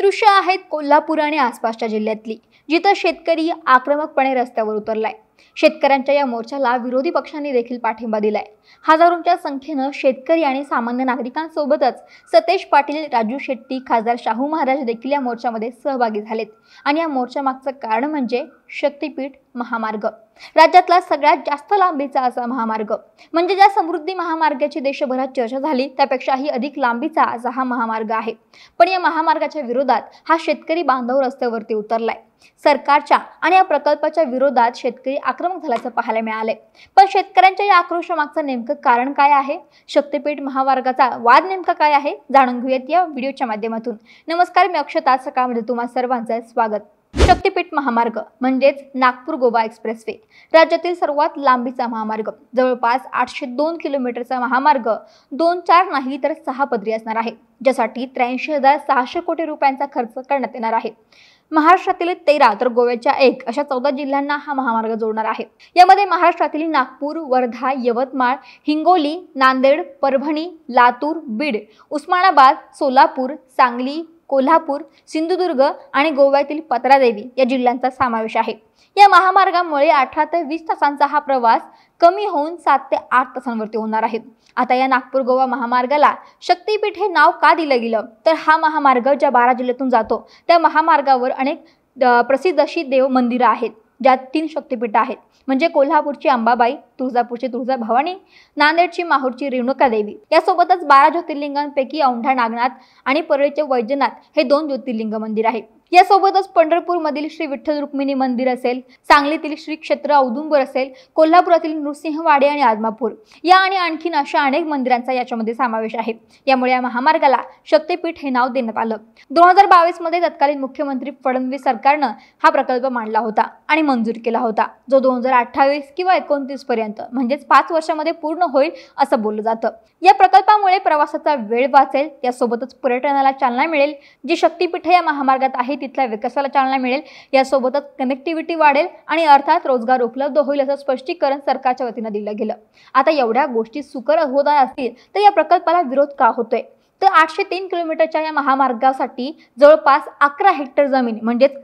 दृश्य आहेत कोल्हापूर आणि आसपासच्या जिल्ह्यातली, जिथं शेतकरी आक्रमकपणे रस्त्यावर उतरलाय। शेतकऱ्यांच्या या मोर्चाला विरोधी पक्षांनी देखील पाठिंबा दिलाय। हजारोंच्या संख्येने शेतकरी आणि सामान्य नागरिकांसोबतच सतेज पाटील, राजू शेट्टी, खासदार शाहू महाराज देखील या मोर्चामध्ये सहभागी झालेत। आणि या मोर्चामागचं कारण म्हणजे शक्तीपीठ महामार्ग। राज्यातला सगळ्यात जास्त लांबीचा असा महामार्ग, म्हणजे ज्या समृद्धी महामार्गाची देशभरात चर्चा झाली त्यापेक्षाही अधिक लांबीचा असा हा महामार्ग आहे। पण या महामार्गाच्या विरोधात हा शेतकरी बांधव रस्त्यावरती उतरलाय। सरकारच्या आणि या प्रकल्पाच्या विरोधात शेतकरी आक्रमक झाल्याचं पाहायला मिळाले। पण शेतकऱ्यांच्या या आक्रोशामागचं नेमकं कारण काय आहे? शक्तीपीठ महामार्गाचा वाद नेमका काय आहे? जाणून घेऊयात या व्हिडिओच्या माध्यमातून। नमस्कार, मी अक्षता, सकाळमध्ये तुम्हा सर्वांचं स्वागत। शक्तीपीठ महामार्ग म्हणजेच नागपूर गोवा एक्सप्रेसवे, राज्यातील सर्वात लांबीचा महामार्ग। जवळपास 802 किलोमीटरचा महामार्ग 2-4 नाही तर 6 पदरी असणार आहे, ज्यासाठी 83,600 कोटी रुपयांचा खर्च करण्यात येणार आहे। महाराष्ट्रातील 13 तर गोव्याच्या 1 अशा 14 जिल्ह्यांना हा महामार्ग जोडणार आहे। यामध्ये महाराष्ट्रातील नागपूर, वर्धा, यवतमाळ, हिंगोली, नांदेड, परभणी, लातूर, बीड, उस्मानाबाद, सोलापूर, सांगली, कोल्हापूर, सिंधुदुर्ग आणि गोव्यातील पत्रादेवी या जिल्ह्यांचा समावेश आहे। या महामार्गामुळे 18 ते 20 तासांचा हा प्रवास कमी होऊन 7 ते 8 तासांवरती होणार आहे। आता या नागपूर गोवा महामार्गाला शक्तीपीठ हे नाव का दिलं गेलं, तर हा महामार्ग ज्या 12 जिल्ह्यातून जातो त्या महामार्गावर अनेक प्रसिद्ध अशी देव मंदिरं आहेत, ज्यात 3 शक्तीपीठ आहेत, म्हणजे कोल्हापूरची अंबाबाई, तुळजापूरची तुळजाभवानी, नांदेडची माहूरची रेणुका देवी। यासोबतच 12 ज्योतिर्लिंगांपैकी औंढा नागनाथ आणि परळीचे वैजनाथ हे 2 ज्योतिर्लिंग मंदिर आहे। यासोबतच पंढरपूरमधील श्री विठ्ठल रुक्मिणी मंदिर असेल, सांगलीतील श्री क्षेत्र औदुंबर असेल, कोल्हापुरातील नृसिंहवाडी आणि आदमापूर या आणि आणखीन अशा अनेक मंदिरांचा याच्यामध्ये समावेश आहे। यामुळे या महामार्गाला शक्तीपीठ हे नाव देण्यात आलं। 2022 मध्ये तत्कालीन मुख्यमंत्री फडणवीस सरकारनं हा प्रकल्प मांडला होता आणि मंजूर केला होता, जो 2028 किंवा 29 पर्यंत म्हणजेच 5 वर्षांमध्ये पूर्ण होईल असं बोललं जातं। या प्रकल्पामुळे प्रवासाचा वेळ वाचेल, यासोबतच पर्यटनाला चालना मिळेल। जी शक्तीपीठ या महामार्गात आहे तिथल्या विकासाला चालना मिळेल, यासोबतच कनेक्टिव्हिटी वाढेल आणि अर्थात रोजगार उपलब्ध होईल असं स्पष्टीकरण सरकारच्या वतीनं दिलं गेलं। आता एवढ्या गोष्टी सुकर होत असतील तर या प्रकल्पाला विरोध का होतोय? तर 803 किलोमीटरच्या या महामार्गासाठी जवळपास 11 हेक्टर जमीन म्हणजेच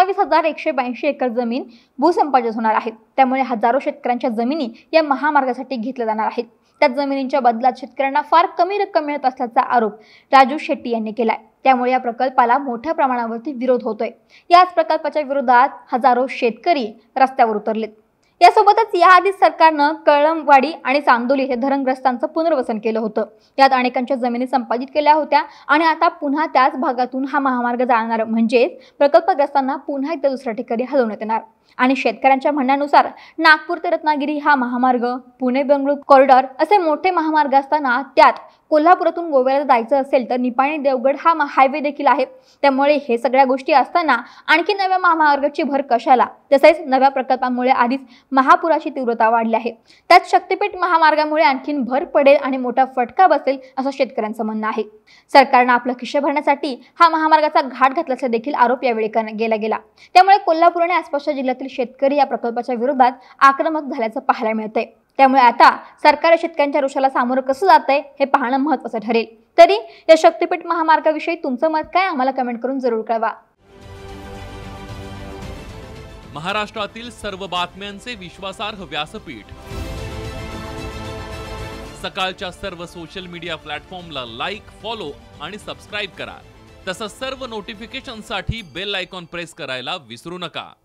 27,182 एकर जमीन भूसंपादित होणार आहे। त्यामुळे हजारो शेतकऱ्यांच्या जमिनी या महामार्गासाठी घेतल्या जाणार आहेत। त्या जमिनींच्या बदल्यात शेतकऱ्यांना फार कमी रक्कम मिळत असल्याचा आरोप राजू शेट्टी यांनी केलाय। त्यामुळे या प्रकल्पाला मोठ्या प्रमाणावरती विरोध होतोय। याच प्रकल्पाच्या विरोधात हजारो शेतकरी रस्त्यावर उतरलेत। यासोबतच याआधी सरकारनं कळमवाडी आणि चांदोली हे धरणग्रस्तांचं पुनर्वसन केलं होतं। यात अनेकांच्या जमिनी संपादित केल्या होत्या आणि आता पुन्हा त्याच भागातून हा महामार्ग जाणार, म्हणजेच प्रकल्पग्रस्तांना पुन्हा एकदा दुसऱ्या ठिकाणी हलवण्यात येणार। आणि शेतकऱ्यांच्या म्हणण्यानुसार नागपूर ते रत्नागिरी हा महामार्ग, पुणे बेंगळूर कॉरिडॉर असे मोठे महामार्ग असताना त्यात कोल्हापुरातून गोव्याला जायचं असेल तर निपाणी देवगड हा हायवे देखील आहे। त्यामुळे हे सगळ्या गोष्टी असताना आणखी नव्या महामार्गाची भर कशाला? तसेच नव्या प्रकल्पांमुळे आधीच महापुराची तीव्रता वाढली आहे, त्यात शक्तीपीठ महामार्गामुळे आणखीन भर पडेल आणि मोठा फटका बसेल असं शेतकऱ्यांचं म्हणणं आहे। सरकारनं आपलं खिशे भरण्यासाठी हा महामार्गाचा घाट घातल्याचा देखील आरोप यावेळी केला गेला। त्यामुळे कोल्हापूर आणि आसपासच्या जिल्ह्यातील शेतकरी या प्रकल्पाच्या विरोधात आक्रमक झाल्याचं पाहायला मिळतंय। त्यामुळे आता सरकार शेतकऱ्यांच्या रोषाला सामोरं कसं जातंय हे पाहणं महत्त्वाचं ठरेल। तरी या शक्तीपीठ महामार्गाविषयी तुमचं मत काय, आम्हाला कमेंट करून जरूर कळवा। महाराष्ट्रातील सर्व बातम्यांचे विश्वासार्ह व्यासपीठ, सकाळच्या सर्व सोशल मीडिया प्लॅटफॉर्मला लाईक, फॉलो आणि सबस्क्राईब करा। तसंच सर्व नोटिफिकेशनसाठी बेल आयकॉन प्रेस करायला विसरू नका।